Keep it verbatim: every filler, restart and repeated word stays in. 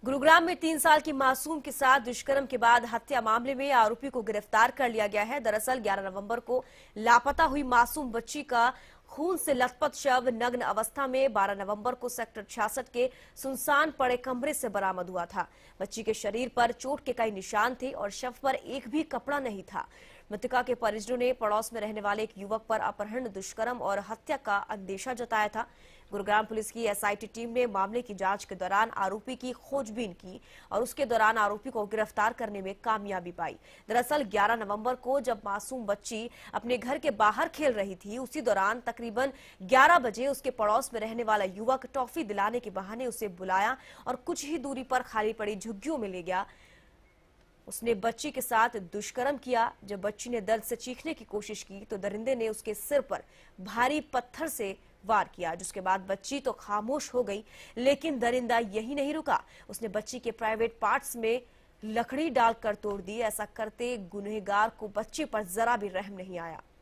गुरुग्राम में तीन साल की मासूम के साथ दुष्कर्म के बाद हत्या मामले में आरोपी को गिरफ्तार कर लिया गया है। दरअसल ग्यारह नवंबर को लापता हुई मासूम बच्ची का खून से लथपथ शव नग्न अवस्था में बारह नवंबर को सेक्टर छियासठ के सुनसान पड़े कमरे से बरामद हुआ था। बच्ची के शरीर पर चोट के कई निशान थे और शव पर एक भी कपड़ा नहीं था। मृतका के परिजनों ने पड़ोस में रहने वाले एक युवक पर अपहरण, दुष्कर्म और हत्या का अंदेशा जताया था। गुरुग्राम पुलिस की एसआईटी टीम ने मामले की जांच के दौरान आरोपी की खोजबीन की और उसके दौरान आरोपी को गिरफ्तार करने में कामयाबी पाई। दरअसल ग्यारह नवंबर को जब मासूम बच्ची अपने घर के बाहर खेल रही थी, उसी दौरान तकरीबन ग्यारह बजे उसके पड़ोस में रहने वाला युवक टॉफी दिलाने के बहाने उसे बुलाया और कुछ ही दूरी पर खाली पड़ी झुग्गियों में ले गया। उसने बच्ची के साथ दुष्कर्म किया। जब बच्ची ने दर्द से चीखने की कोशिश की तो दरिंदे ने उसके सिर पर भारी पत्थर से वार किया, जिसके बाद बच्ची तो खामोश हो गई। लेकिन दरिंदा यही नहीं रुका, उसने बच्ची के प्राइवेट पार्ट्स में लकड़ी डालकर तोड़ दी। ऐसा करते गुनहगार को बच्चे पर जरा भी रहम नहीं आया।